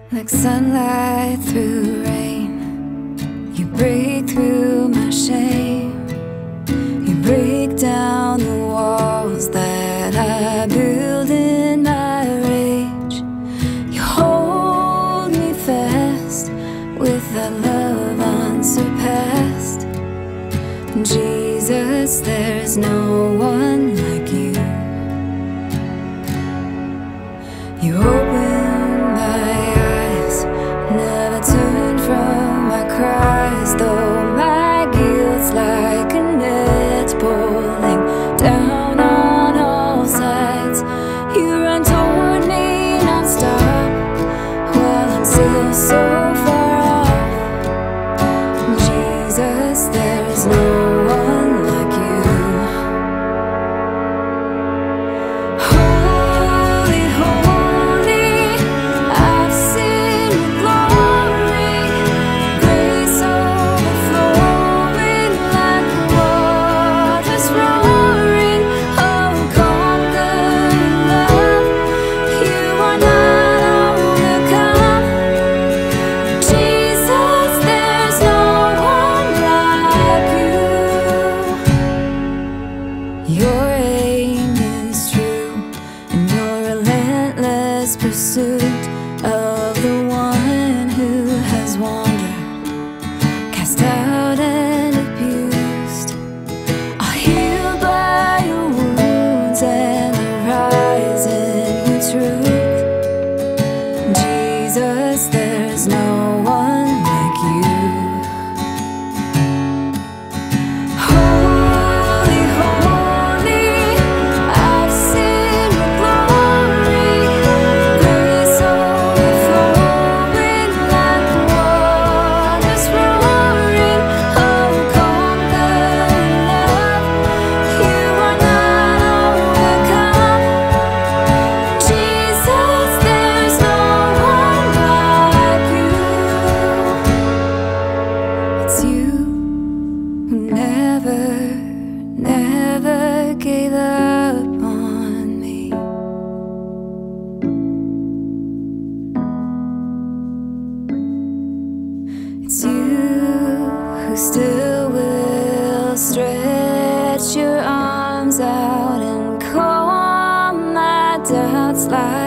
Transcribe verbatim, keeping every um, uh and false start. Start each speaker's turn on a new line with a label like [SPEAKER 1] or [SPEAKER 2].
[SPEAKER 1] Like sunlight through rain, you break through my shame. You break down the walls that I build in my rage. You hold me fast with a love unsurpassed. Jesus, there's no one like you. You open my eyes, never turn from my cries. Though my guilt's like a net pulling down on all sides, you run toward me non-stop while I'm still so far off. Jesus, there's no one like you. Your aim is true, and your relentless pursuit of the one who has wandered, cast out and abused, are healed by your wounds and arise in your truth. Jesus, there's no one like you. Never, never gave up on me. It's you who still will stretch your arms out and calm my doubts like